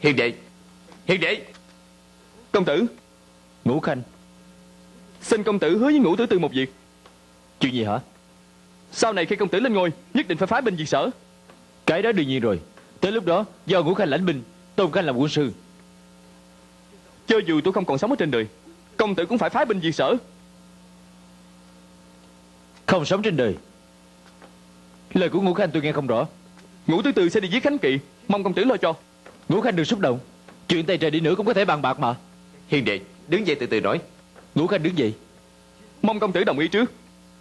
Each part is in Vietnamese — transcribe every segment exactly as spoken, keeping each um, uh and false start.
Hiền đệ, hiền đệ. Công tử. Ngũ Khanh, xin công tử hứa với Ngũ Tử Tư một việc. chuyện gì hả? Sau này khi công tử lên ngôi, nhất định phải phái binh diệt Sở. Cái đó đương nhiên rồi. Tới lúc đó do Ngũ Khanh lãnh binh, Tôn Khanh làm quân sư. Cho dù tôi không còn sống ở trên đời, công tử cũng phải phái binh diệt Sở. Không sống trên đời. Lời của Ngũ Khanh tôi nghe không rõ. Ngũ Tử Tư sẽ đi giết Khánh Kỵ, mong công tử lo cho. Ngũ Khanh đừng xúc động. Chuyện tay trời đi nữa cũng có thể bàn bạc mà. Hiền đệ, đứng dậy từ từ nói. Ngũ Khanh đứng dậy. Mong công tử đồng ý trước.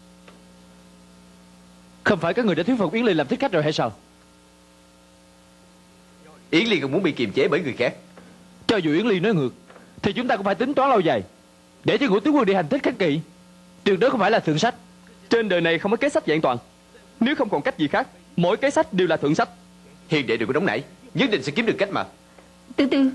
Không phải các người đã thuyết phục Yến Ly làm thích khách rồi hay sao? Yến Ly không muốn bị kiềm chế bởi người khác. Cho dù Yến Ly nói ngược thì chúng ta cũng phải tính toán lâu dài, để cho Ngũ tướng quân đi hành thích Khánh Kỵ. Tuyệt đối không phải là thượng sách. Trên đời này không có kế sách vẹn toàn. Nếu không còn cách gì khác, mỗi kế sách đều là thượng sách. Hiền đệ đừng có nóng nảy, nhất định sẽ kiếm được cách mà. Từ từ.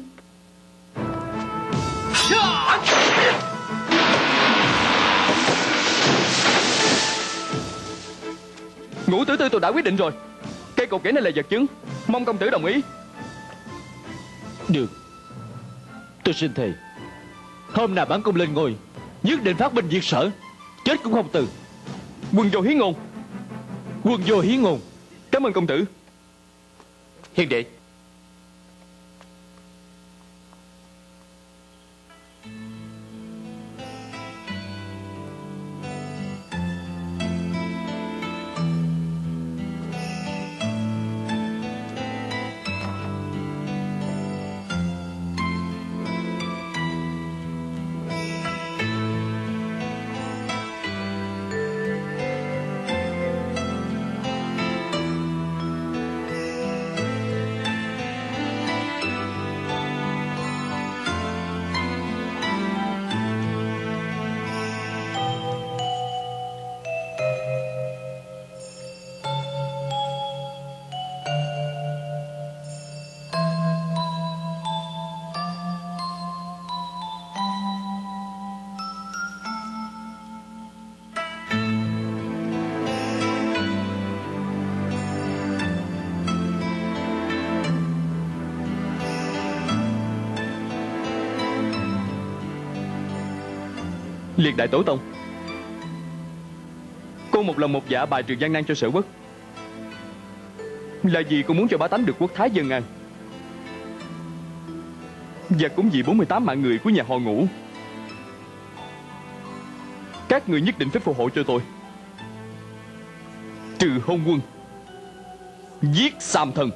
Ngũ Tử Tư tôi đã quyết định rồi. Cây cột kẻ này là vật chứng, mong công tử đồng ý. Được. Tôi xin thề, hôm nào bản cung lên ngôi, nhất định phát binh diệt Sở, chết cũng không từ. Quân vô hí ngôn. Quân vô hí ngôn. Cảm ơn công tử. Hiền đệ. Liệt đại tổ tông, cô một lòng một dạ bài trừ gian nan cho Sở Quốc, là vì cô muốn cho bá tánh được quốc thái dân an, và cũng vì bốn mươi tám mạng người của nhà họ Ngũ. Các người nhất định phải phù hộ cho tôi, trừ hôn quân, giết Sam Thần.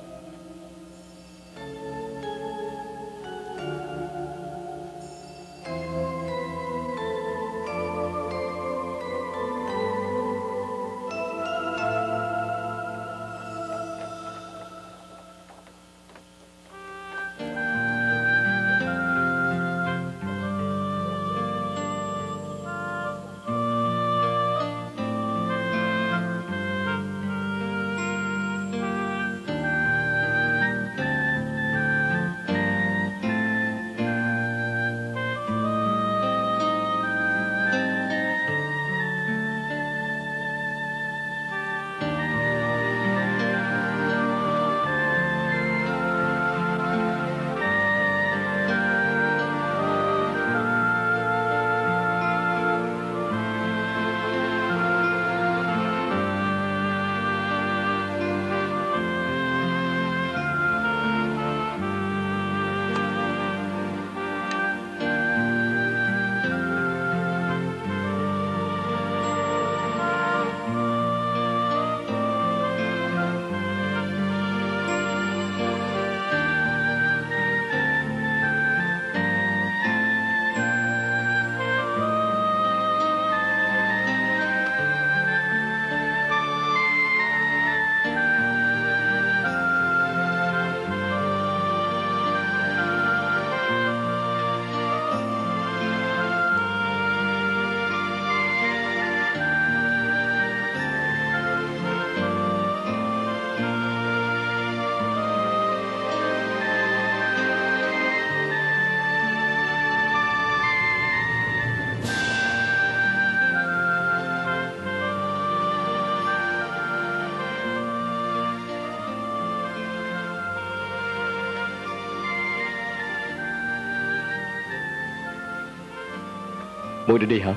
Muội định đi hả?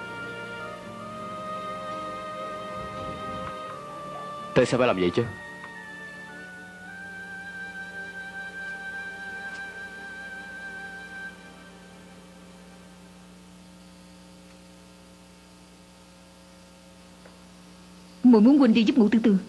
Tại sao phải làm vậy chứ? Muội muốn huynh đi giúp Ngũ Tử Tư.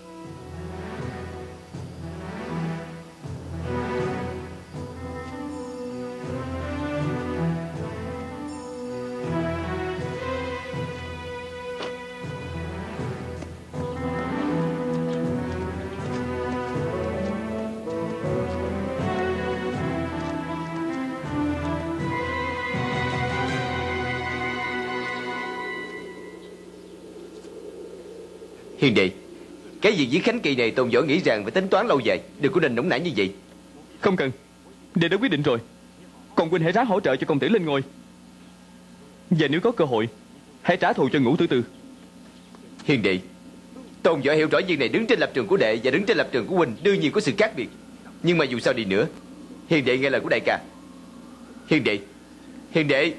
Hiền đệ, cái việc giết Khánh Kỳ này Tôn Võ nghĩ rằng phải tính toán lâu dài, đừng có nên nóng nảy như vậy. Không cần, đệ đã quyết định rồi. Còn huynh hãy ráng hỗ trợ cho công tử lên ngôi. Và nếu có cơ hội, hãy trả thù cho Ngũ Tử Tư. Hiền đệ, Tôn Võ hiểu rõ việc này đứng trên lập trường của đệ và đứng trên lập trường của huynh đương nhiên có sự khác biệt. Nhưng mà dù sao đi nữa, hiền đệ nghe lời của đại ca. Hiền đệ, hiền đệ.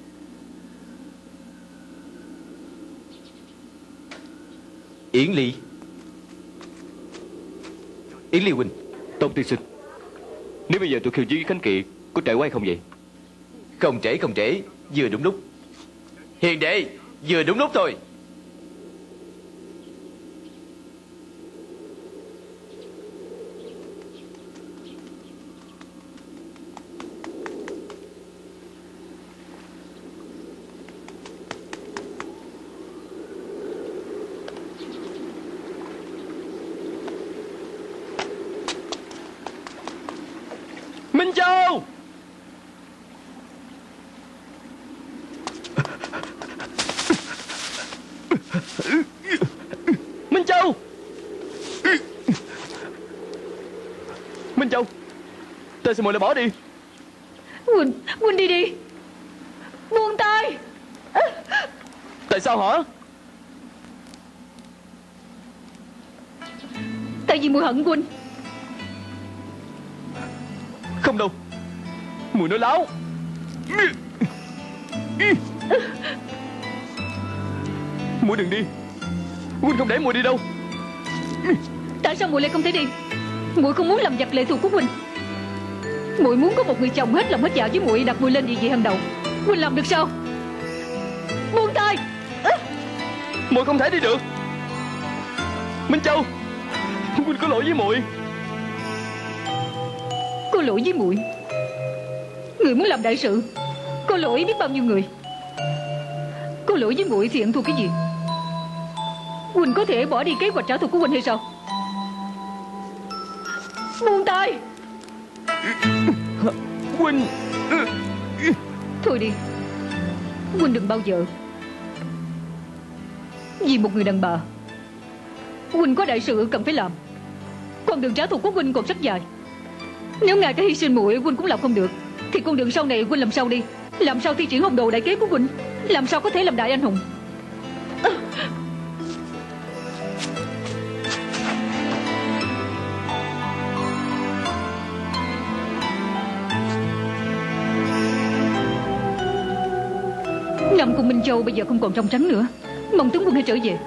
Yến Ly, Yến Ly huynh. Tôn tiên sinh, nếu bây giờ tôi khiêu chiến với Khánh Kỳ, có trễ quá hay không vậy? Không trễ không trễ, vừa đúng lúc. Hiền đệ, vừa đúng lúc thôi. Minh Châu! Minh Châu! Minh Châu! Tại sao muội lại bỏ đi? Huynh, huynh đi đi. Buông tay. Tại sao hả? Tại vì muội hận huynh. Không đâu, muội nói láo. Muội đừng đi, huynh không để muội đi đâu. Tại sao muội lại không thể đi? Muội không muốn làm giặc lệ thuộc của huynh. Muội muốn có một người chồng hết lòng hết dạ với muội, đặt muội lên địa vị hàng đầu. Huynh làm được sao? Buông tay. Muội không thể đi được. Minh Châu, huynh có lỗi với muội. Có lỗi với muội? Người muốn làm đại sự, có lỗi biết bao nhiêu người. Có lỗi với muội thì hận thù cái gì? Huynh có thể bỏ đi kế hoạch trả thù của huynh hay sao? Buông tay. Huynh. Thôi đi. Huynh đừng bao giờ vì một người đàn bà. Huynh có đại sự cần phải làm. Con đường trả thù của huynh còn rất dài. Nếu ngài cả hy sinh muội huynh cũng làm không được, thì con đường sau này huynh làm sao đi? Làm sao thi triển hồng đồ đại kế của huynh? Làm sao có thể làm đại anh hùng? À. Nam Cung Minh Châu bây giờ không còn trong trắng nữa. Mong tướng quân hãy trở về.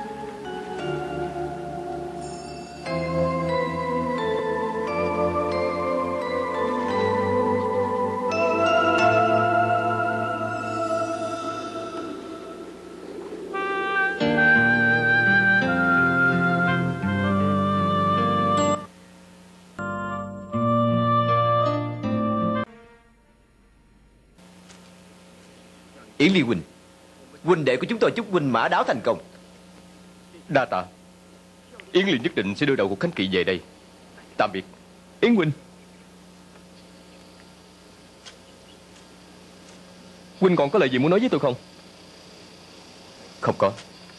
Yến Ly huynh, huynh đệ của chúng tôi chúc huynh mã đáo thành công. Đa tạ. Yến Ly nhất định sẽ đưa đầu của Khánh Kỵ về đây. Tạm biệt. Yến huynh. Huynh còn có lời gì muốn nói với tôi không? Không có.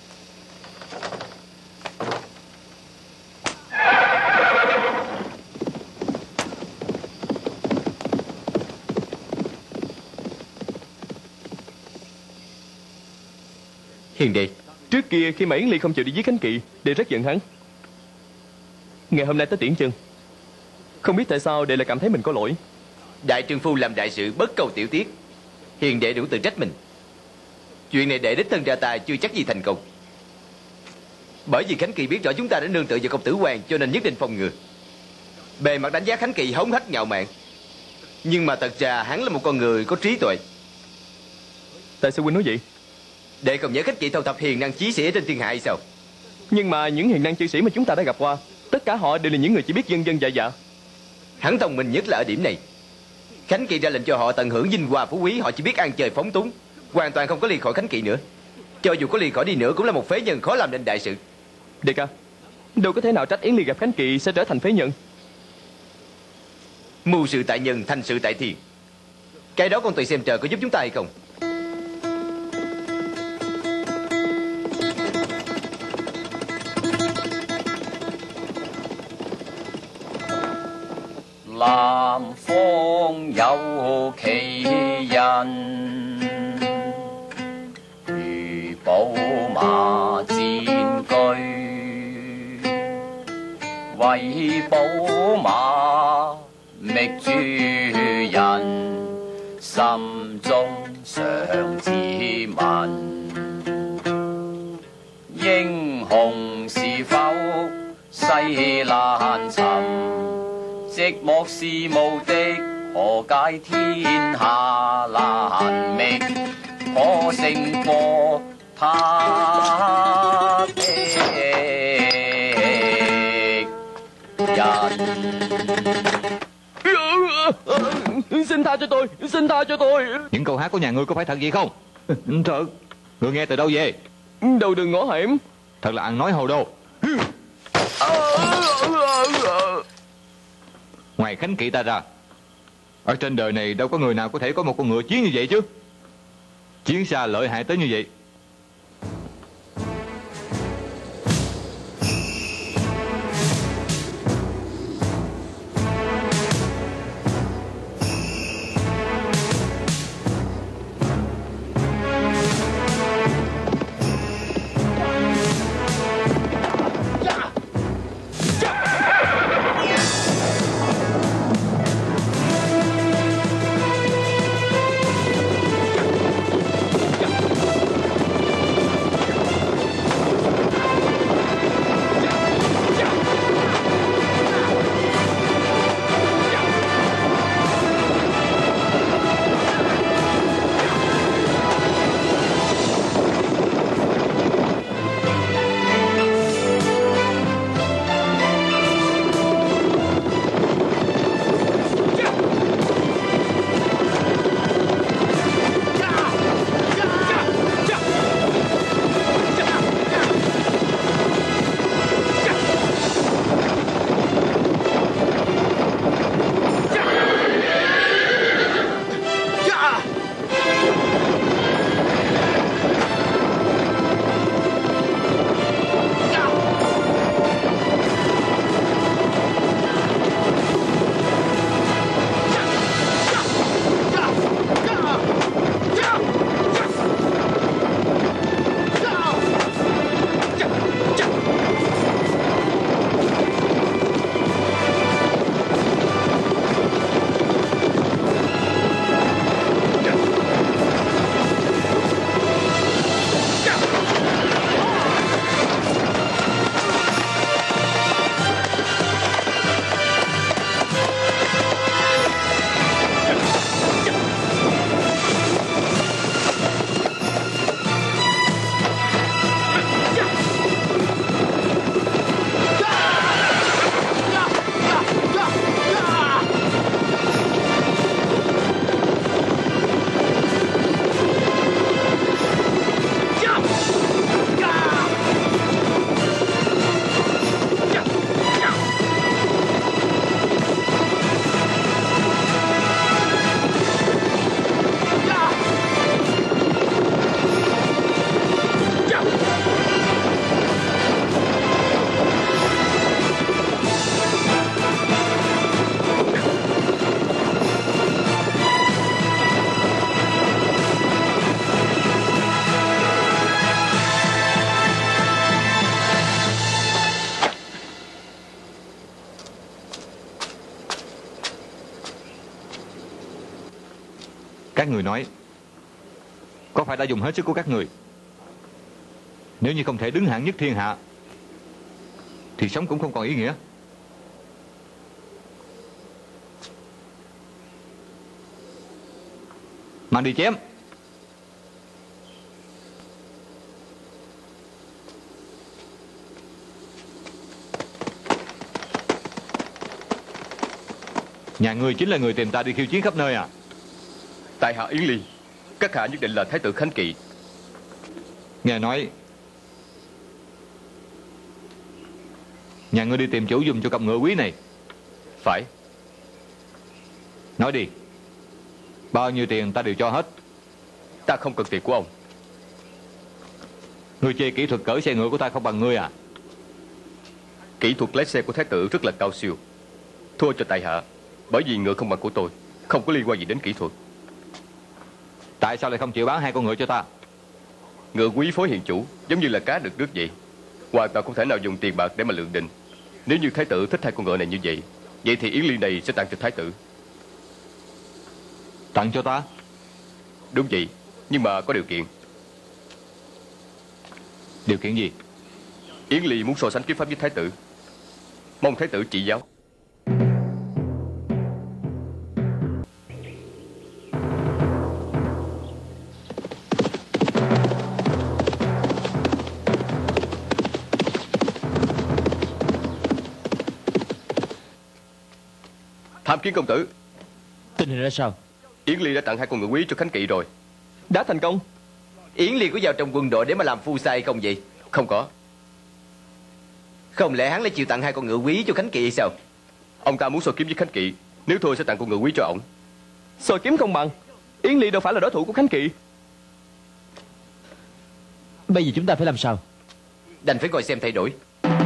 Hiền đệ, Trước kia khi mà Yến Ly không chịu đi giết Khánh Kỵ, đệ rất giận hắn. Ngày hôm nay tới tiễn chân, không biết tại sao đệ lại cảm thấy mình có lỗi. đại trượng phu làm đại sự bất cầu tiểu tiết, hiền đệ đừng tự trách mình. Chuyện này để đích thân ra tay chưa chắc gì thành công. Bởi vì Khánh Kỳ biết rõ chúng ta đã nương tựa vào công tử Hoàng, cho nên nhất định phòng ngừa. Bề mặt đánh giá Khánh Kỳ hống hách ngạo mạn, nhưng mà thật ra hắn là một con người có trí tuệ. Tại sao huynh nói vậy? Đệ không nhớ Khánh Kỳ thâu thập hiền năng chí sĩ trên thiên hạ hay sao? Nhưng mà những hiền năng chi sĩ mà chúng ta đã gặp qua, tất cả họ đều là những người chỉ biết dân dân dạ dạ. Hắn thông minh nhất là ở điểm này. Khánh Kỳ ra lệnh cho họ tận hưởng vinh hoa phú quý, họ chỉ biết ăn chơi phóng túng, hoàn toàn không có ly khỏi Khánh Kỳ nữa. Cho dù có ly khỏi đi nữa cũng là một phế nhân, khó làm nên đại sự. Đệ ca, đâu có thể nào trách Yến Ly gặp Khánh Kỳ sẽ trở thành phế nhân. Mưu sự tại nhân, thành sự tại thiên. Cái đó con tùy xem trời có giúp chúng ta hay không. 南方有奇人，如寶馬佔據，為寶馬覓主人，心中常自問，英雄是否西難尋？寂寞是無敵，何解天下難覓？可勝過他的人。 Xin tha cho tôi, xin tha cho tôi. Những câu hát của nhà ngươi có phải thật vậy không? Thật. Ngươi nghe từ đâu về? Đầu đường ngõ hẻm. Thật là ăn nói hồ đồ. Ngoài Khánh Kỵ ta ra, ở trên đời này đâu có người nào có thể có một con ngựa chiến như vậy chứ. Chiến xa lợi hại tới như vậy. Các người nói Có phải đã dùng hết sức của các người? Nếu như không thể đứng hạng nhất thiên hạ thì sống cũng không còn ý nghĩa. Mang đi chém. Nhà ngươi chính là người tìm ta đi khiêu chiến khắp nơi à? Tại hạ Yến Ly, các hạ nhất định là Thái tử Khánh Kỵ. Nghe nói nhà ngươi đi tìm chủ dùng cho cặp ngựa quý này. Phải. Nói đi, bao nhiêu tiền ta đều cho hết. Ta không cần tiền của ông. Ngươi chê kỹ thuật cởi xe ngựa của ta không bằng ngươi à? Kỹ thuật lái xe của Thái tử rất là cao siêu. Thua cho tại hạ, bởi vì ngựa không bằng của tôi, không có liên quan gì đến kỹ thuật. Tại sao lại không chịu bán hai con ngựa cho ta? Ngựa quý phối hiền chủ, giống như là cá được nước vậy, hoàn toàn không thể nào dùng tiền bạc để mà lượng định. Nếu như Thái tử thích hai con ngựa này như vậy, vậy thì Yến Ly này sẽ tặng cho Thái tử. Tặng cho ta? Đúng vậy, nhưng mà có điều kiện. Điều kiện gì? Yến Ly muốn so sánh kiếm pháp với Thái tử, mong Thái tử chỉ giáo. Tham kiến công tử. Tình hình ra sao? Yến Ly đã tặng hai con ngựa quý cho Khánh Kỵ rồi. Đã thành công. Yến Ly có vào trong quân đội để mà làm phu sai không vậy? Không có. Không lẽ hắn lại chịu tặng hai con ngựa quý cho Khánh Kỵ sao? Ông ta muốn so kiếm với Khánh Kỵ, nếu thua sẽ tặng con ngựa quý cho ổng. So kiếm không bằng, Yến Ly đâu phải là đối thủ của Khánh Kỵ. Bây giờ chúng ta phải làm sao? Đành phải coi xem thay đổi.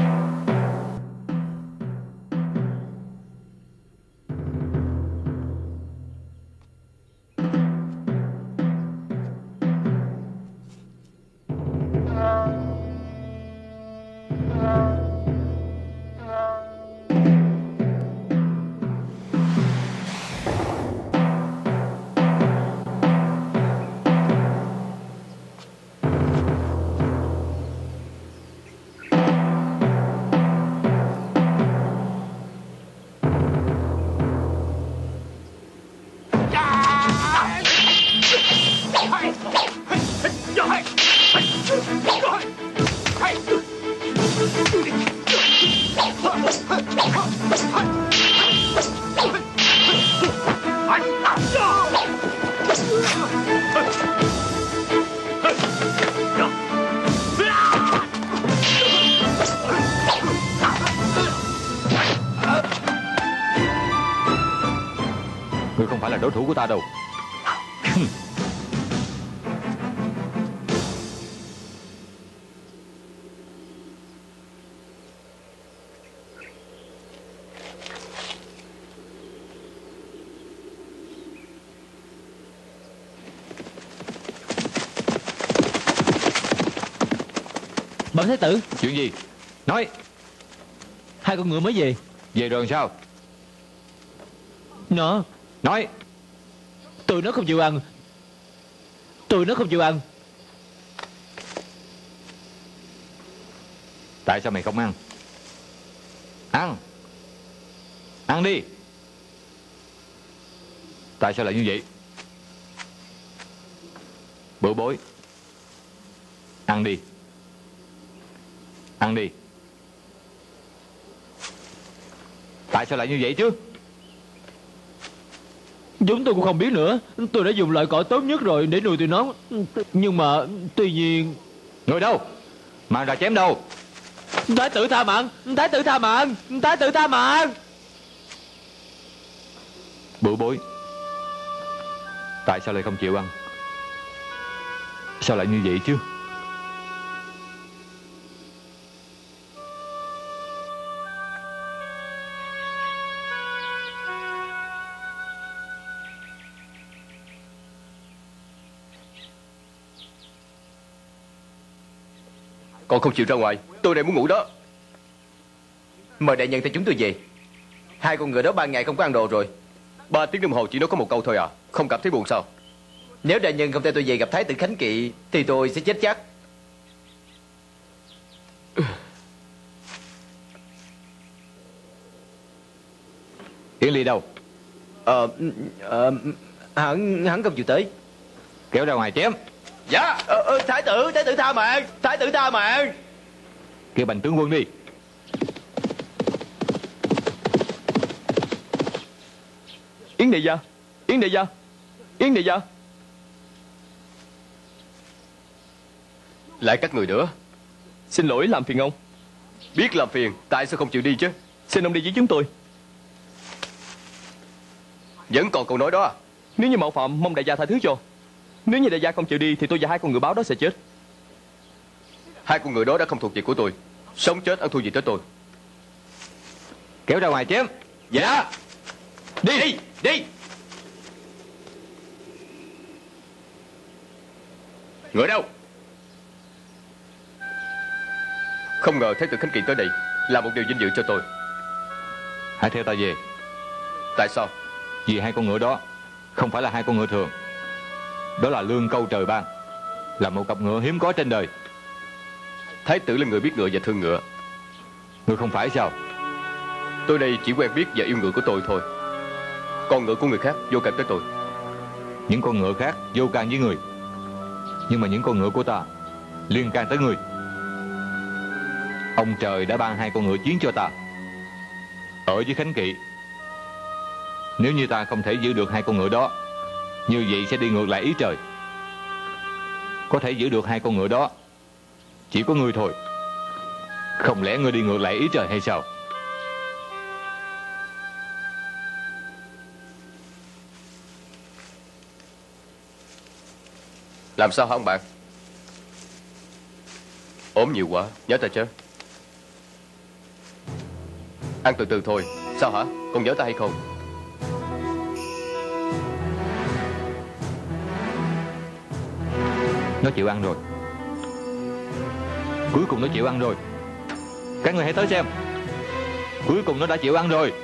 Ngươi không phải là đối thủ của ta đâu. Bẩm Thái tử. Chuyện gì? Nói. Hai con ngựa mới về. Về rồi sao? Nó Nói. Tụi nó không chịu ăn. Tụi nó không chịu ăn. Tại sao mày không ăn? Ăn. Ăn đi. Tại sao lại như vậy? Bữa bối. Ăn đi. Ăn đi. Tại sao lại như vậy chứ? Chúng tôi cũng không biết nữa. Tôi đã dùng loại cỏ tốt nhất rồi để nuôi tụi nó. Nhưng mà tuy nhiên... Người đâu? Mang ra chém đâu? Thái tử tha mạng. Thái tử tha mạng. Thái tử tha mạng. Bữa bối. Tại sao lại không chịu ăn? Sao lại như vậy chứ? Còn không chịu ra ngoài, tôi đây muốn ngủ đó. Mời đại nhân theo chúng tôi về. Hai con ngựa đó ba ngày không có ăn đồ rồi. Ba tiếng đồng hồ chỉ nói có một câu thôi à? Không cảm thấy buồn sao? Nếu đại nhân không theo tôi về gặp Thái tử Khánh Kỵ thì tôi sẽ chết chắc. Yến Ly đâu? Ờ, ờ hắn, hắn không chịu tới. Kéo ra ngoài chém. Dạ, ờ, ờ, Thái tử, Thái tử tha mạng, Thái tử tha mạng. Kêu Bành tướng quân đi. Yến đại gia, Yến đại gia, Yến đại gia. Lại các người nữa. Xin lỗi làm phiền ông. Biết làm phiền, tại sao không chịu đi chứ? Xin ông đi với chúng tôi. Vẫn còn câu nói đó à? Nếu như mạo phạm mong đại gia tha thứ cho. Nếu như đại gia không chịu đi thì tôi và hai con ngựa báo đó sẽ chết. Hai con người đó đã không thuộc về của tôi. Sống chết ăn thua gì tới tôi. Kéo ra ngoài chém. Dạ. Đi, đi, đi. Người đâu? Không ngờ Thái tử Khánh Kỵ tới đây là một điều vinh dự cho tôi. Hãy theo ta về. Tại sao? Vì hai con ngựa đó không phải là hai con ngựa thường. Đó là lương câu trời ban, là một cặp ngựa hiếm có trên đời. Thái tử là người biết ngựa và thương ngựa. Người không phải sao? Tôi đây chỉ quen biết và yêu ngựa của tôi thôi. Con ngựa của người khác vô can tới tôi. Những con ngựa khác vô can với người, nhưng mà những con ngựa của ta liên can tới người. Ông trời đã ban hai con ngựa chiến cho ta. Ở với Khánh Kỵ, nếu như ta không thể giữ được hai con ngựa đó, như vậy sẽ đi ngược lại ý trời. Có thể giữ được hai con ngựa đó chỉ có ngươi thôi. Không lẽ ngươi đi ngược lại ý trời hay sao? Làm sao hả ông bạn? Ốm nhiều quá, nhớ ta chứ? Ăn từ từ thôi. Sao hả? Còn nhớ ta hay không? Nó chịu ăn rồi. Cuối cùng nó chịu ăn rồi. Các người hãy tới xem. Cuối cùng nó đã chịu ăn rồi.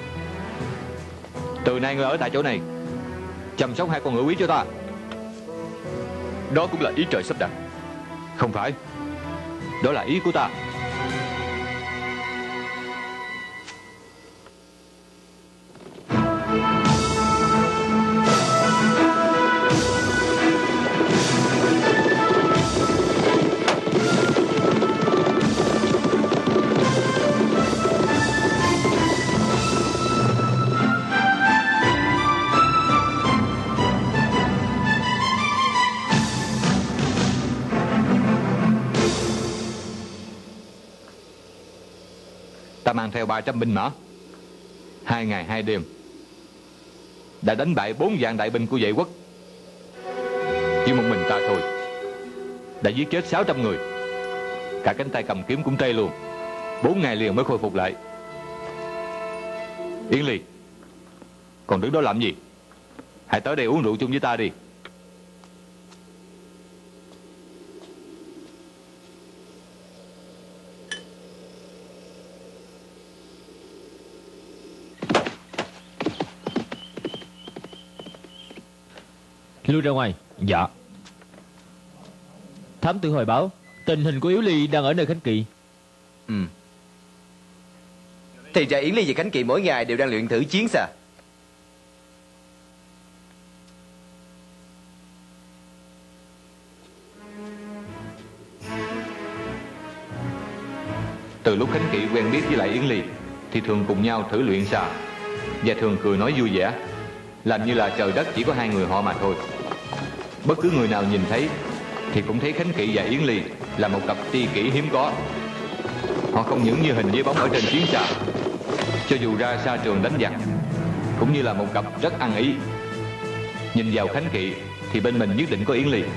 Từ nay ngươi ở tại chỗ này chăm sóc hai con ngựa quý cho ta. Đó cũng là ý trời sắp đặt. Không phải. Đó là ý của ta. Ta mang theo ba trăm binh mã, hai ngày hai đêm đã đánh bại bốn vạn đại binh của vệ quốc. Chỉ một mình ta thôi đã giết chết sáu trăm người. Cả cánh tay cầm kiếm cũng tê luôn. Bốn ngày liền mới khôi phục lại. Yến Ly, còn đứng đó làm gì? Hãy tới đây uống rượu chung với ta đi. Lui ra ngoài. Dạ. Thám tử hồi báo tình hình của Yếu Ly đang ở nơi Khánh Kỵ. Ừ. Thì ra Yến Ly và Khánh Kỵ mỗi ngày đều đang luyện thử chiến xa. Từ lúc Khánh Kỵ quen biết với lại Yến Ly thì thường cùng nhau thử luyện xà, và thường cười nói vui vẻ, làm như là trời đất chỉ có hai người họ mà thôi. Bất cứ người nào nhìn thấy thì cũng thấy Khánh Kỵ và Yến Ly là một cặp tri kỷ hiếm có. Họ không những như hình với bóng ở trên chiến xa, cho dù ra xa trường đánh giặc cũng như là một cặp rất ăn ý. Nhìn vào Khánh Kỵ thì bên mình nhất định có Yến Ly.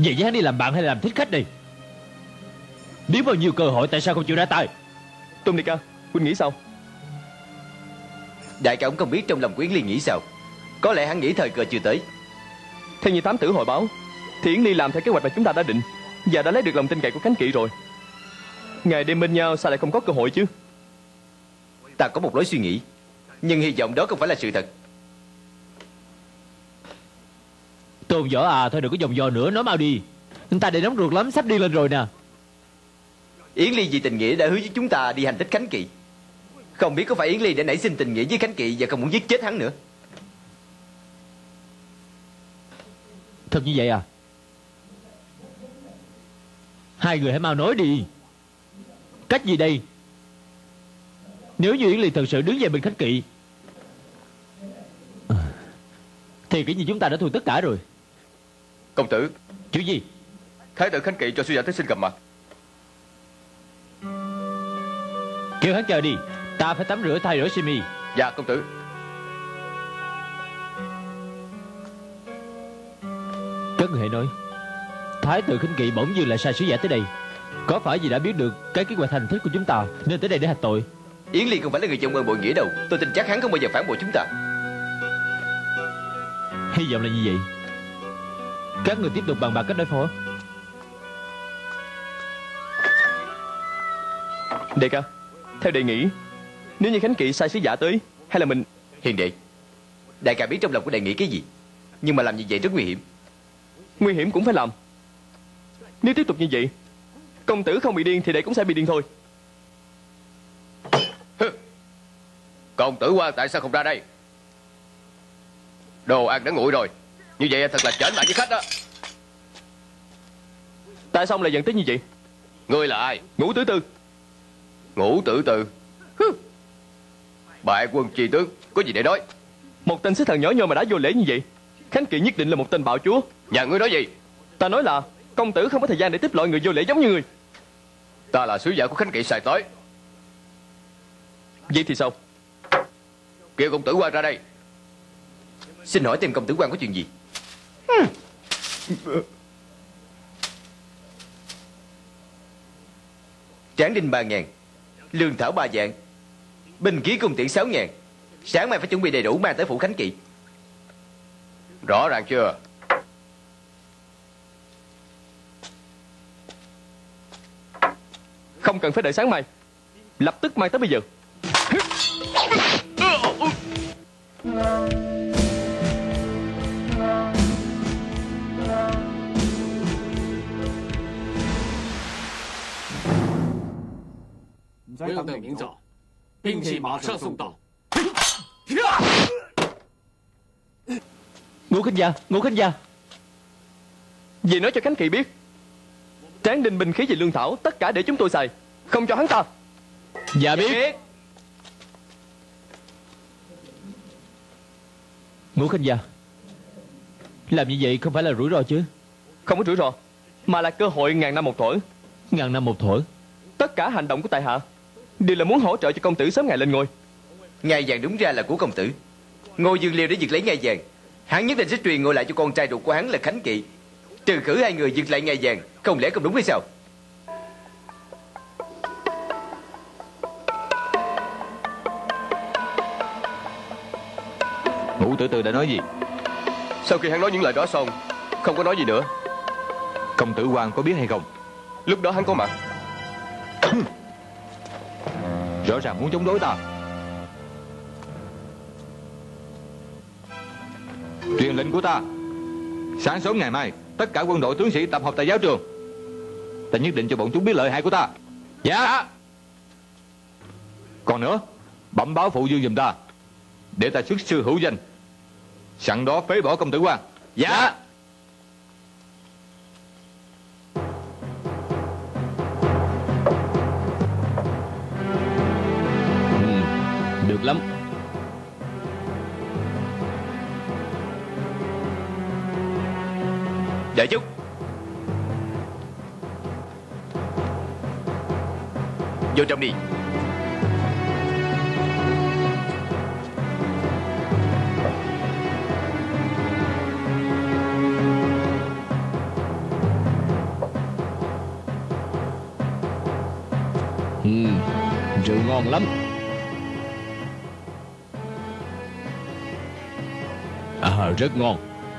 Vậy với hắn đi làm bạn hay là làm thích khách đi? Nếu bao nhiêu cơ hội tại sao không chịu ra tay? Tôn đại ca, huynh nghĩ sao? Đại ca cũng không biết trong lòng của Yến Ly nghĩ sao. Có lẽ hắn nghĩ thời cơ chưa tới. Theo như thám tử hồi báo thì Yến Ly làm theo kế hoạch mà chúng ta đã định, và đã lấy được lòng tin cậy của Khánh Kỵ rồi. Ngày đêm bên nhau sao lại không có cơ hội chứ? Ta có một lối suy nghĩ, nhưng hy vọng đó không phải là sự thật. Tôn Võ à, thôi đừng có vòng vo nữa, nói mau đi. Người ta để nóng ruột lắm, sắp đi lên rồi nè. Yến Ly vì tình nghĩa đã hứa với chúng ta đi hành thích Khánh Kỵ. Không biết có phải Yến Ly đã nảy sinh tình nghĩa với Khánh Kỵ và không muốn giết chết hắn nữa. Thật như vậy à? Hai người hãy mau nói đi. Cách gì đây? Nếu như Yến Ly thật sự đứng về bên Khánh Kỵ thì kỹ như chúng ta đã thua tất cả rồi. Công tử, Chuyện gì? thái tử Khánh Kỵ cho sứ giả tới xin gặp mặt. Kêu hắn chờ đi, ta phải tắm rửa thay đổi simi. Dạ công tử. Các người hãy nói, Thái tử Khánh Kỵ bỗng dưng lại sai sứ giả tới đây, có phải vì đã biết được cái kế hoạch hành thích của chúng ta nên tới đây để hạch tội? Yến Ly không phải là người trọng ơn bội nghĩa đâu. Tôi tin chắc hắn không bao giờ phản bội chúng ta. Hy vọng là như vậy. Các người tiếp tục bàn bạc cách đối phó. Đại ca, theo đề nghị, nếu như Khánh Kỵ sai sứ giả tới, hay là mình... Hiền đệ, đại ca biết trong lòng của đại nghĩ cái gì, nhưng mà làm như vậy rất nguy hiểm. Nguy hiểm cũng phải làm. Nếu tiếp tục như vậy, công tử không bị điên thì đệ cũng sẽ bị điên thôi. Công tử Quan tại sao không ra đây? Đồ ăn đã nguội rồi. Như vậy thật là chểnh mảng với khách đó. Tại sao ông lại giận tới như vậy? Ngươi là ai? Ngũ Tử Tư. Ngũ Tử Tư. Bại quân tri tướng, có gì để nói? Một tên sứ thần nhỏ nhoi mà đã vô lễ như vậy, Khánh Kỵ nhất định là một tên bạo chúa. Nhà ngươi nói gì? Ta nói là công tử không có thời gian để tiếp loại người vô lễ giống như người. Ta là sứ giả của Khánh Kỵ sai tới. Vậy thì sao? Kêu công tử Quan ra đây. Xin hỏi tìm công tử Quan có chuyện gì? Tráng đinh ba ngàn, lương thảo ba vạn, binh khí cung tiễn sáu ngàn. Sáng mai phải chuẩn bị đầy đủ mang tới phủ Khánh Kỵ. Rõ ràng chưa? Không cần phải đợi sáng mai, lập tức mang tới bây giờ. Ngũ Khánh gia, Ngũ Khánh gia. Vì nói cho Khánh Kỵ biết, Tráng đinh binh khí và lương thảo tất cả để chúng tôi xài, không cho hắn ta. Dạ biết. Ngũ Khánh gia, làm như vậy không phải là rủi ro chứ? Không có rủi ro, mà là cơ hội ngàn năm một thuở. Ngàn năm một thuở. Tất cả hành động của tại hạ đều là muốn hỗ trợ cho công tử sớm ngày lên ngôi. Ngai vàng đúng ra là của công tử. Ngô Dương Liêu để giật lấy ngai vàng, hắn nhất định sẽ truyền ngôi lại cho con trai ruột của hắn là Khánh Kỵ. Trừ khử hai người giật lại ngai vàng, không lẽ không đúng hay sao? Ngũ Tử Tư đã nói gì? Sau khi hắn nói những lời đó xong, không có nói gì nữa. Công tử Quan có biết hay không? Lúc đó hắn có mặt. Rõ ràng muốn chống đối ta. Truyền lệnh của ta, sáng sớm ngày mai tất cả quân đội tướng sĩ tập hợp tại giáo trường. Ta nhất định cho bọn chúng biết lợi hại của ta. Dạ. Còn nữa, bẩm báo phụ dương giùm ta, để ta xuất sư hữu danh, sẵn đó phế bỏ công tử Quan. Dạ. Ừ, được lắm. Đợi chút. Vô trong đi. Ừ, rượu ngon lắm. À, rất ngon.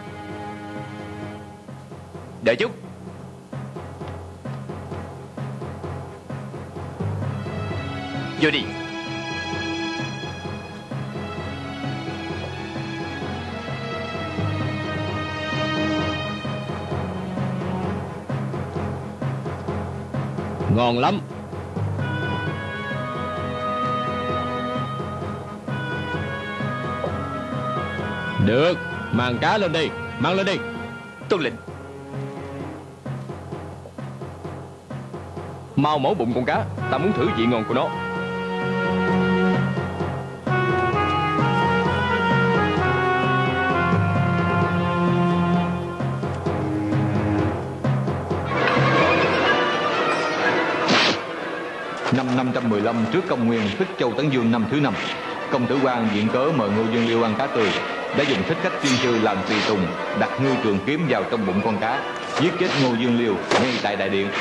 Đợi chút. Vô đi. Ngon lắm. Được, mang cá lên đi, mang lên đi. Tuân lệnh. Mau mổ bụng con cá, ta muốn thử vị ngon của nó. Năm năm trăm mười lăm trước công nguyên, Thích Châu Tấn Dương năm thứ năm, công tử Quan viện cớ mời Ngô Dương Liêu ăn cá tươi, đã dùng thích khách chuyên sư làm tùy tùng, đặt ngư trường kiếm vào trong bụng con cá, giết chết Ngô Dương Liêu ngay tại đại điện.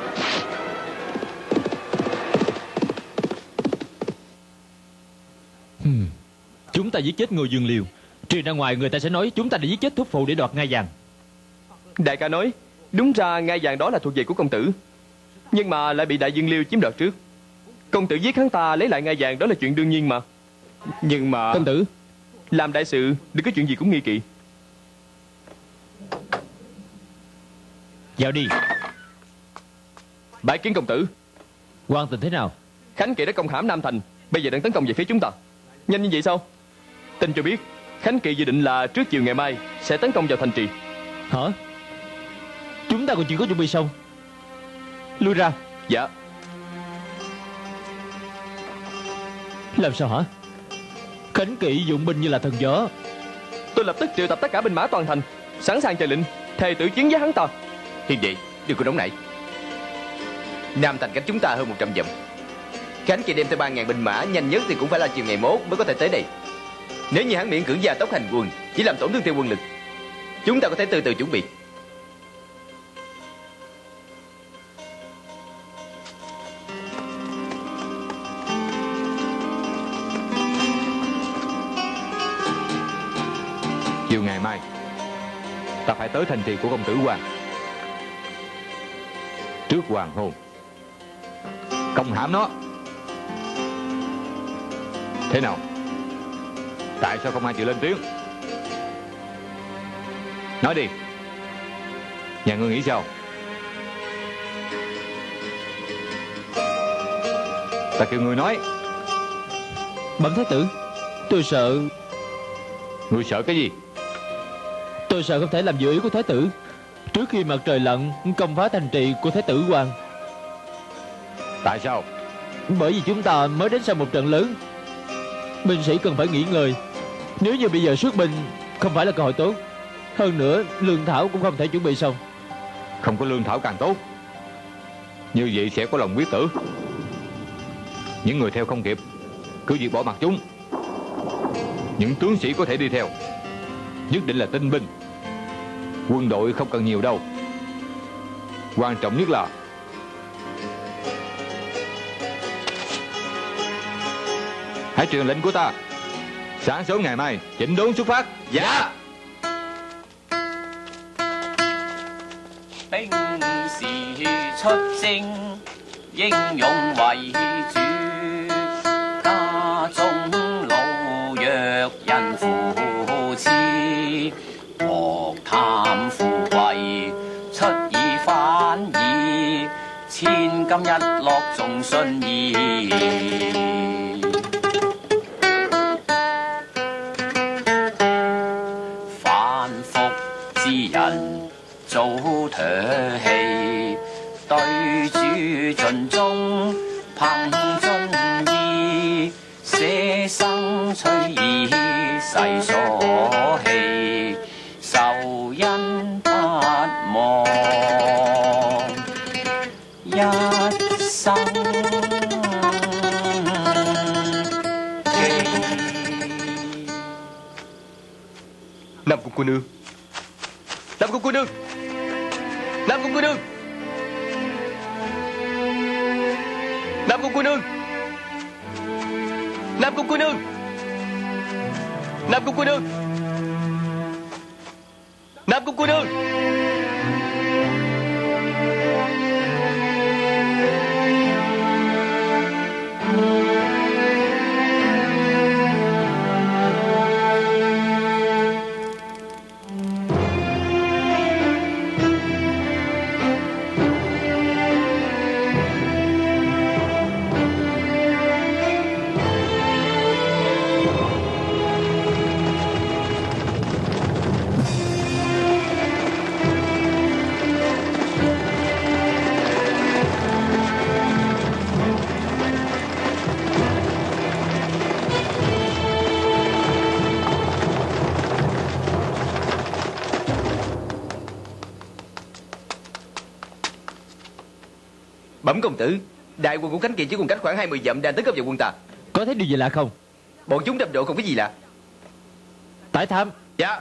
Hmm. Chúng ta giết chết Ngô Dương Liêu, truyền ra ngoài người ta sẽ nói chúng ta đã giết chết thúc phụ để đoạt ngai vàng. Đại ca nói, đúng ra ngai vàng đó là thuộc về của công tử, nhưng mà lại bị Đại Dương Liêu chiếm đoạt trước. Công tử giết hắn ta lấy lại ngai vàng đó là chuyện đương nhiên mà. Nhưng mà Công tử, làm đại sự đừng có chuyện gì cũng nghi kỵ. vào đi. Bái kiến công tử. Quan tình thế nào? Khánh Kỵ đã công hãm Nam Thành, bây giờ đang tấn công về phía chúng ta. Nhanh như vậy sao? Tin cho biết Khánh Kỵ dự định là trước chiều ngày mai sẽ tấn công vào thành trì. Hả? Chúng ta còn chưa có chuẩn bị xong. Lui ra. Dạ. Làm sao hả? Khánh Kỵ dụng binh như là thần gió. Tôi lập tức triệu tập tất cả binh mã toàn thành, sẵn sàng chờ lệnh, thề tử chiến với hắn ta. Hiền đệ, đừng có nóng nảy. Nam Thành cách chúng ta hơn một trăm dặm. Khánh Kỵ đem tới ba ngàn binh mã, nhanh nhất thì cũng phải là chiều ngày mốt mới có thể tới đây. Nếu như hắn miễn cưỡng gia tốc hành quân, chỉ làm tổn thương theo quân lực. Chúng ta có thể từ từ chuẩn bị. Chiều ngày mai ta phải tới thành trì của công tử Quan trước hoàng hôn, công hãm nó. Thế nào? Tại sao không ai chịu lên tiếng? Nói đi, nhà ngươi nghĩ sao? Ta kêu ngươi nói. Bẩm thái tử, tôi sợ. Ngươi sợ cái gì? Tôi sợ không thể làm dự ý của thái tử trước khi mặt trời lặn công phá thành trì của thái tử Quan. Tại sao? Bởi vì chúng ta mới đến sau một trận lớn, binh sĩ cần phải nghỉ ngơi. Nếu như bây giờ xuất binh không phải là cơ hội tốt. Hơn nữa lương thảo cũng không thể chuẩn bị xong. Không có lương thảo càng tốt. Như vậy sẽ có lòng quyết tử. Những người theo không kịp cứ việc bỏ mặt chúng. Những tướng sĩ có thể đi theo nhất định là tinh binh. Quân đội không cần nhiều đâu. Quan trọng nhất là hãy truyền lệnh của ta, sáng sớm ngày mai chỉnh đốn xuất phát. Dạ. 兵士出征，英勇為主，家中老弱人扶持，莫貪富貴，出爾反爾，千金一落重信義。反覆之人早唾棄，對主盡忠憑盡義，捨生取義世所棄，仇恩不忘一生記。 Nam Cung cô nương, Nam Cung cô nương, Nam Cung cô nương. Nam Cung cô nương, Nam Cung cô nương, Nam Cung cô nương, Nam Cung cô nương. Bẩm công tử, đại quân của Khánh Kỵ chỉ còn cách khoảng hai mươi dặm đang tấn công vào quân ta. Có thấy điều gì lạ không? Bọn chúng đâm độ không có gì lạ. Tải thám. Dạ.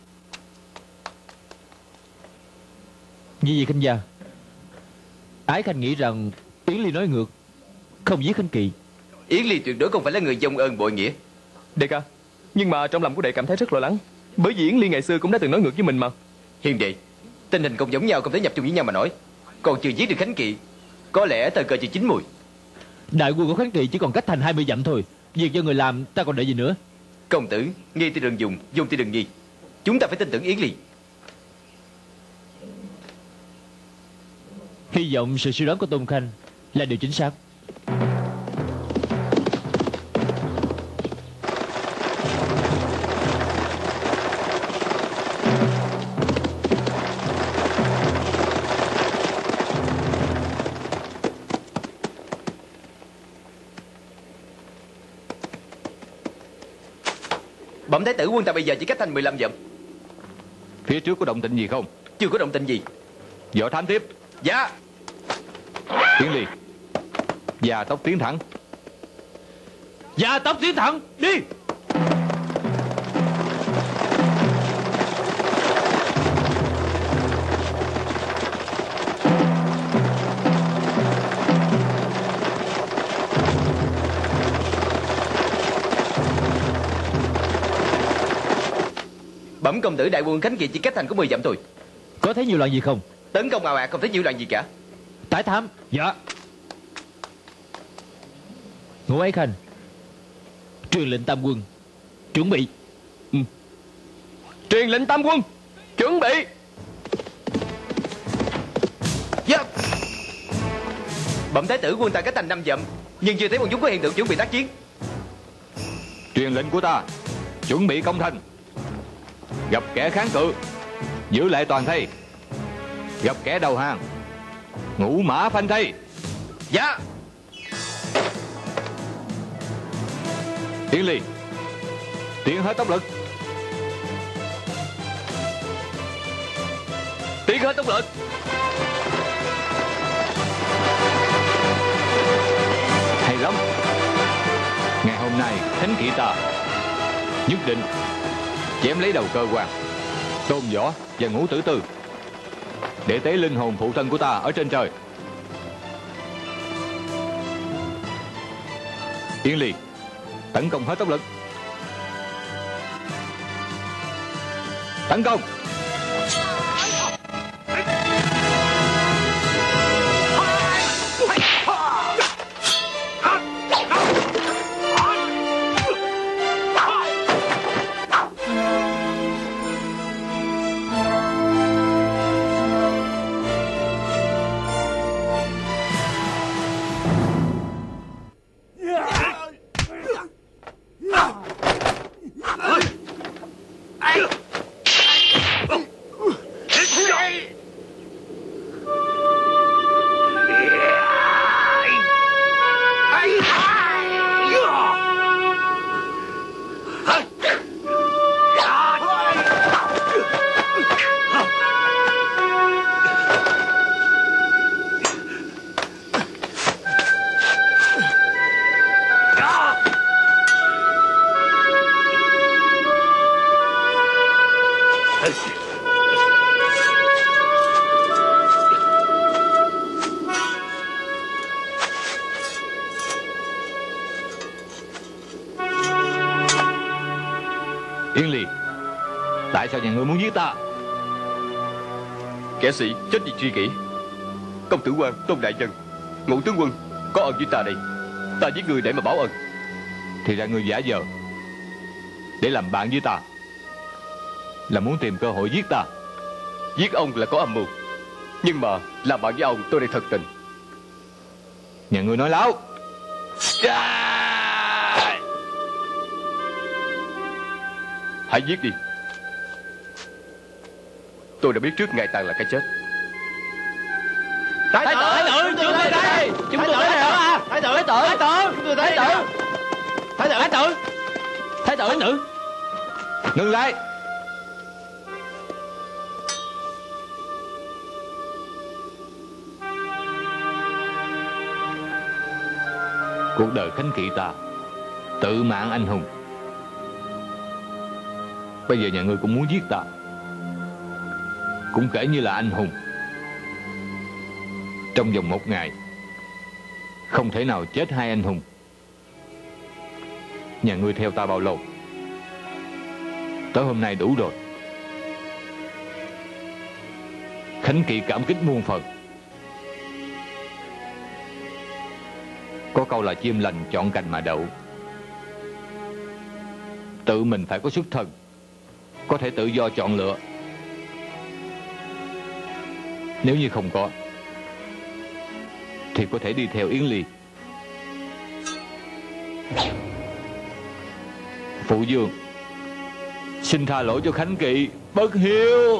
Như vậy Khanh gia, Ái Khanh nghĩ rằng Yến Ly nói ngược, không giết Khánh Kỵ. Yến Ly tuyệt đối không phải là người dông ơn bội nghĩa. Đệ ca, nhưng mà trong lòng của đệ cảm thấy rất lo lắng, bởi vì Yến Ly ngày xưa cũng đã từng nói ngược với mình mà. Hiền đệ, tình hình không giống nhau, không thể nhập chung với nhau mà nói. Còn chưa giết được Khánh Kỵ, có lẽ thời cơ chưa chín mùi. Đại quân của Khánh Kỵ chỉ còn cách thành hai mươi dặm thôi. Việc cho người làm ta còn đợi gì nữa? Công tử, nghi thì đừng dùng, dùng thì đừng nghi. Chúng ta phải tin tưởng Yến Ly. Hy vọng sự suy đoán của Tôn Khanh là điều chính xác. Bẩm thái tử, quân ta bây giờ chỉ cách thành mười lăm dặm. Phía trước có động tĩnh gì không? Chưa có động tĩnh gì. Dò thám tiếp. Dạ. Yến Ly, già tốc tiến thẳng. Dạ tốc tiến thẳng, đi. Bẩm công tử, đại quân Khánh Kỵ chỉ cách thành có mười dặm thôi. Có thấy nhiều loạn gì không? Tấn công ào ạt, không thấy nhiễu loạn gì cả. Tải thám. Dạ. Ngũ Ái Khanh, truyền lệnh tam quân chuẩn bị. Ừ. Truyền lệnh tam quân chuẩn bị. Dạ. Bẩm thái tử, quân ta cách thành năm dặm, nhưng chưa thấy bọn chúng có hiện tượng chuẩn bị tác chiến. Truyền lệnh của ta, chuẩn bị công thành. Gặp kẻ kháng cự, giữ lại toàn thây. Gặp kẻ đầu hàng, ngũ mã phanh thây. Dạ. Yến Ly, tiến hết tốc lực. Tiến hết tốc lực. Hay lắm. Ngày hôm nay Thánh Kỵ ta nhất định chém lấy đầu cơ quan Tôn Võ và Ngũ Tử Tư, để tế linh hồn phụ thân của ta ở trên trời. Yến Ly, tấn công hết tốc lực. Tấn công. Yến Ly, tại sao nhà ngươi muốn giết ta? Kẻ sĩ chết vì tri kỷ. Công tử quan, Tôn đại nhân, Ngũ tướng quân có ơn với ta đây. Ta giết người để mà báo ơn. Thì ra ngươi giả vờ để làm bạn với ta, là muốn tìm cơ hội giết ta. Giết ông là có âm mưu, nhưng mà làm bạn với ông tôi đây thật tình. Nhà ngươi nói láo. Hãy giết đi. Tôi đã biết trước ngày tàn là cái chết. Thái tử, thái tử, chúng tôi đây, chúng tôi tới rồi hả? Thái tử, thái tử, thái tử, thái tử, thái tử, thái tử, thái tử, thái tử. Ngừng lại. Cuộc đời khánh kỵ ta tự mạng anh hùng. Bây giờ nhà ngươi cũng muốn giết ta, cũng kể như là anh hùng. Trong vòng một ngày không thể nào chết hai anh hùng. Nhà ngươi theo ta bao lâu? Tới hôm nay đủ rồi. Khánh kỵ cảm kích muôn phần. Có câu là chim lành chọn cành mà đậu. Tự mình phải có xuất thân, có thể tự do chọn lựa. Nếu như không có thì có thể đi theo Yến Ly. Phụ vương xin tha lỗi cho Khánh kỵ bất hiếu.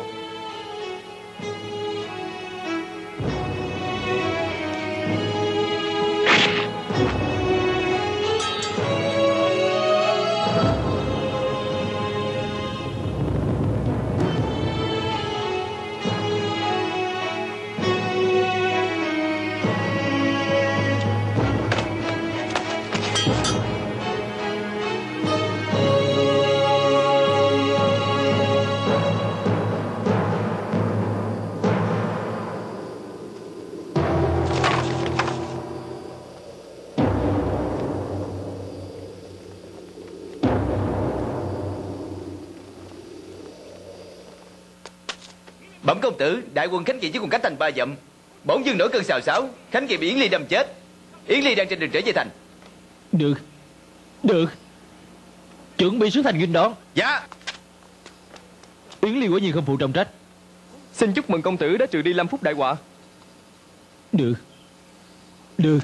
Bẩm công tử, đại quân Khánh kỵ chỉ còn cách thành ba dặm. Bỗng dưng nổi cơn xào xáo, Khánh kỵ bị Yến Ly đâm chết. Yến Ly đang trên đường trở về thành. Được, được, chuẩn bị xuống thành nghênh đón. Dạ. Yến Ly quả nhiên không phụ trọng trách. Xin chúc mừng công tử đã trừ đi Lâm Phúc đại họa. Được, được.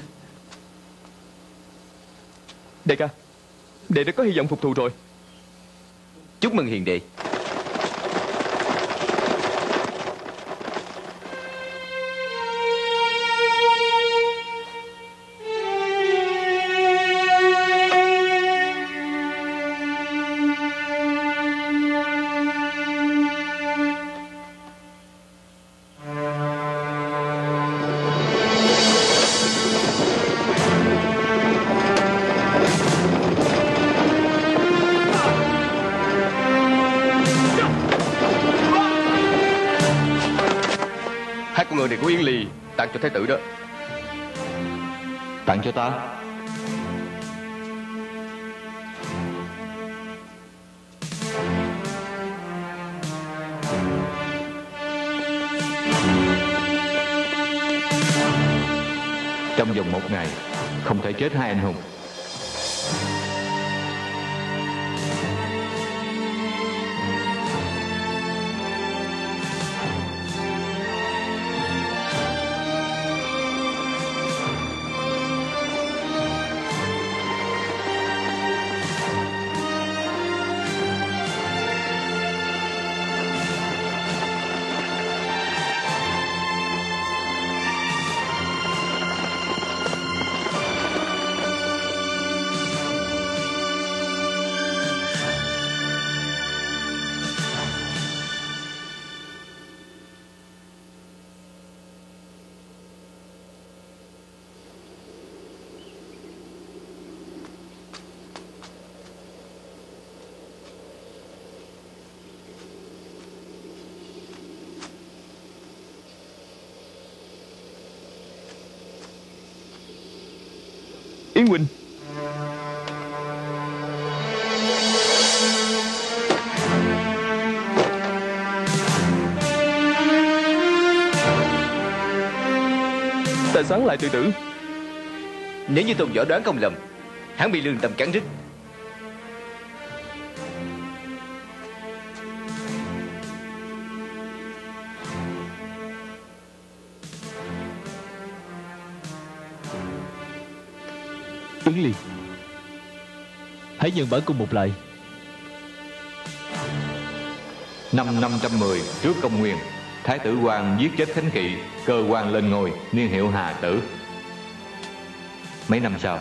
Đại ca, đệ đã có hy vọng phục thù rồi. Chúc mừng hiền đệ. Người này của Yến Ly tặng cho thái tử đó. Tặng cho ta? Trong vòng một ngày không thể chết hai anh hùng. Yến huynh. ta sáng lại từ từ. Nếu như Tôn Võ đoán không lầm, hắn bị lương tâm cắn rứt. Yến Ly, hãy nhận bản cung một lời. Năm năm trăm mười trước công nguyên, Thái tử Hoàng giết chết thánh kỵ, cơ quan lên ngôi, niên hiệu Hà Tử. Mấy năm sau,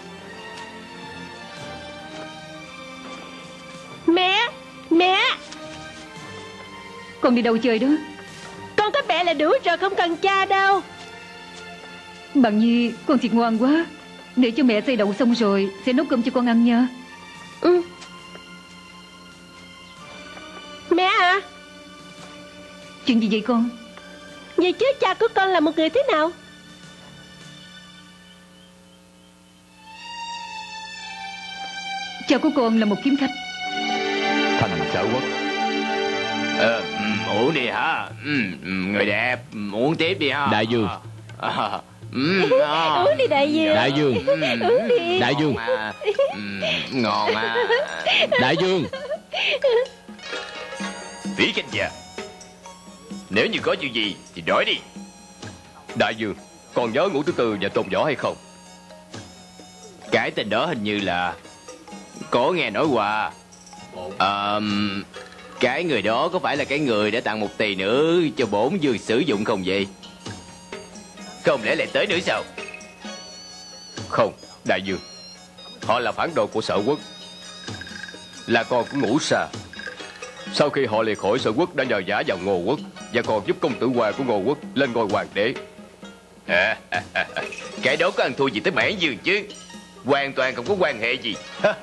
Mẹ, mẹ, Con đi đâu chơi đó? con có mẹ là đủ rồi, không cần cha đâu. Bằng Nhi, con thiệt ngoan quá. Để cho mẹ xay đậu xong rồi sẽ nấu cơm cho con ăn nha. Ừ. Mẹ à, Chuyện gì vậy con? vậy chứ cha của con là một người thế nào? Cha của con là một kiếm khách. thành Sở Quốc. Ờ, ừ, uống đi hả? Ừ, ừ, người đẹp, ừ, uống tiếp đi ha. Đại vương. À, ừ, à, Uống đi đại vương. Đại vương. Uống đi. Đại vương. ngon à. Ừ, ngon à. Đại vương. Phí Canh Già, nếu như có chuyện gì thì nói đi. Đại vương, còn nhớ Ngũ Tứ Tư và Tôn Võ hay không? Cái tên đó hình như là có nghe nói qua. Ờm, cái người đó có phải là cái người đã tặng một tỷ nữ cho bổn vương sử dụng không vậy? Không lẽ lại tới nữa sao? Không, đại vương, họ là phản đồ của Sở Quốc, là con của Ngũ Sa. Sau khi họ liệt khỏi Sở Quốc đã nhờ vả vào Ngô Quốc, và còn giúp công tử Hoa của Ngô Quốc lên ngôi hoàng đế. À, à, à, à. Cái đó có ăn thua gì tới Mãn Dương chứ? Hoàn toàn không có quan hệ gì.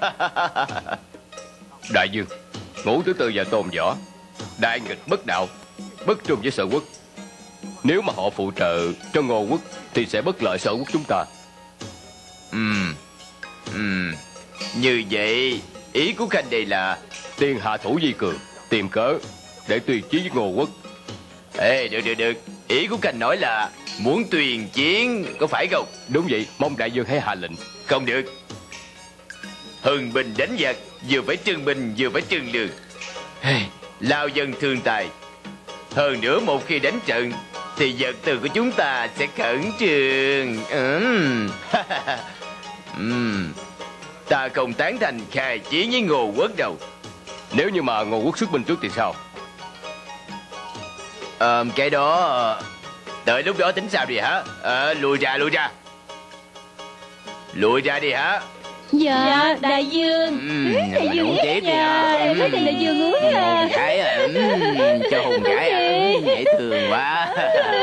Đại vương, Ngũ Tứ Tư và Tôn Võ đại nghịch bất đạo, bất trung với Sở Quốc. Nếu mà họ phụ trợ cho Ngô Quốc thì sẽ bất lợi Sở Quốc chúng ta. Ừm, ừm, như vậy ý của Khanh đây là Tiên hạ thủ vi cường, tìm cớ để tuyên chiến với Ngô Quốc. Ê, được được được, ý của Khanh nói là muốn tuyền chiến, có phải không? Đúng vậy, mong đại vương hãy hạ lệnh. Không được. Hưng binh đánh giặc, vừa phải trưng binh vừa phải trưng lương. Hey, lao dân thương tài. Hơn nữa một khi đánh trận thì vật tư của chúng ta sẽ khẩn trương. Ừm. Ừm. Ta không tán thành khai chiến với Ngô Quốc đâu. Nếu như mà Ngô Quốc xuất binh trước thì sao? Ờ, cái đó đợi lúc đó tính sao đi hả? Ờ, lùi ra lùi ra. Lùi ra đi hả? Dạ, dạ đại vương. Ừm, Đại mình vương uống tiếp đi dạ, hả? em thấy đại vương uống à. Hùng cái à, ừm, cho Hùng cái à, ừm, dễ thương quá.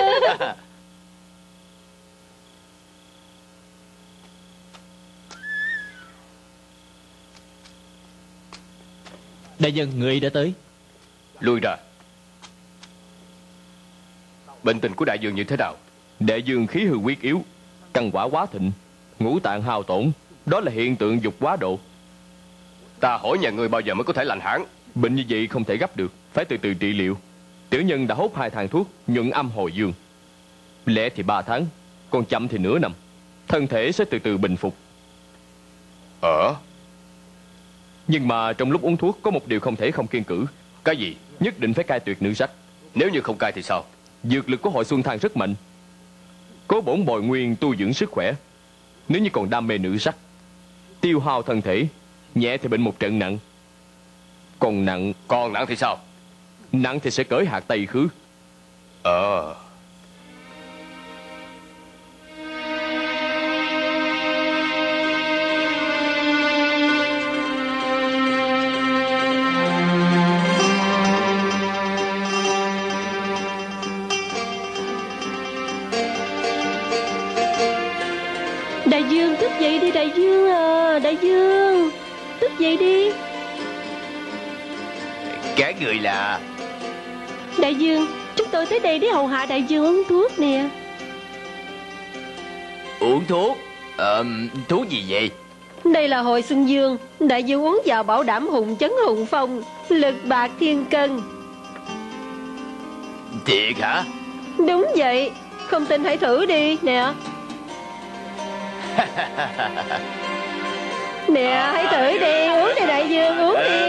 Đại nhân, người đã tới. Lui ra. Bệnh tình của đại vương như thế nào? Đại vương khí hư quyết yếu, căn quả quá thịnh, ngũ tạng hao tổn. Đó là hiện tượng dục quá độ. Ta hỏi nhà ngươi bao giờ mới có thể lành hẳn? Bệnh như vậy không thể gấp được, phải từ từ trị liệu. Tiểu nhân đã hốt hai thang thuốc nhuận âm hồi dương. Lẽ thì ba tháng, còn chậm thì nửa năm. Thân thể sẽ từ từ bình phục. Ờ? Nhưng mà trong lúc uống thuốc có một điều không thể không kiêng cữ. Cái gì? Nhất định phải cai tuyệt nữ sắc. Nếu như không cai thì sao? Dược lực của hội xuân thang rất mạnh, cố bổn bồi nguyên tu dưỡng sức khỏe. Nếu như còn đam mê nữ sắc, tiêu hao thân thể, nhẹ thì bệnh một trận nặng. Còn nặng Còn nặng thì sao? Nặng thì sẽ cởi hạt tây khứ. Ờ. Đại vương thức dậy đi đại vương à. Đại vương thức dậy đi. Các người là... Đại vương, chúng tôi tới đây để hầu hạ đại vương uống thuốc nè. Uống thuốc? Ờ, thuốc gì vậy? Đây là hồi xuân dương. Đại vương uống vào bảo đảm hùng chấn hùng phong, lực bạc thiên cân. Thiệt hả? Đúng vậy. Không tin hãy thử đi nè. Nè hãy thử đi, uống đi đại vương, uống đi.